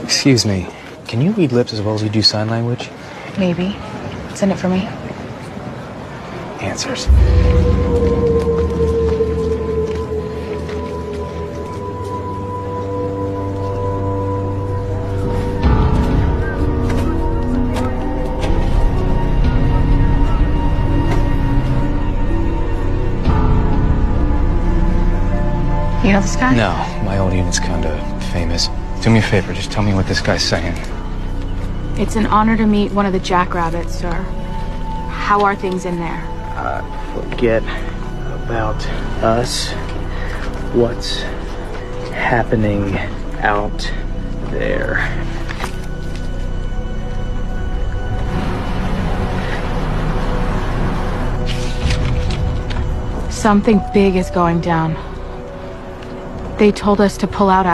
Excuse me, can you read lips as well as you do sign language? Maybe. Send it for me. Answers. You know this guy? No, my old unit's kinda famous. Do me a favor, just tell me what this guy's saying. It's an honor to meet one of the Jackrabbits, sir. How are things in there? Forget about us. What's happening out there? Something big is going down. They told us to pull out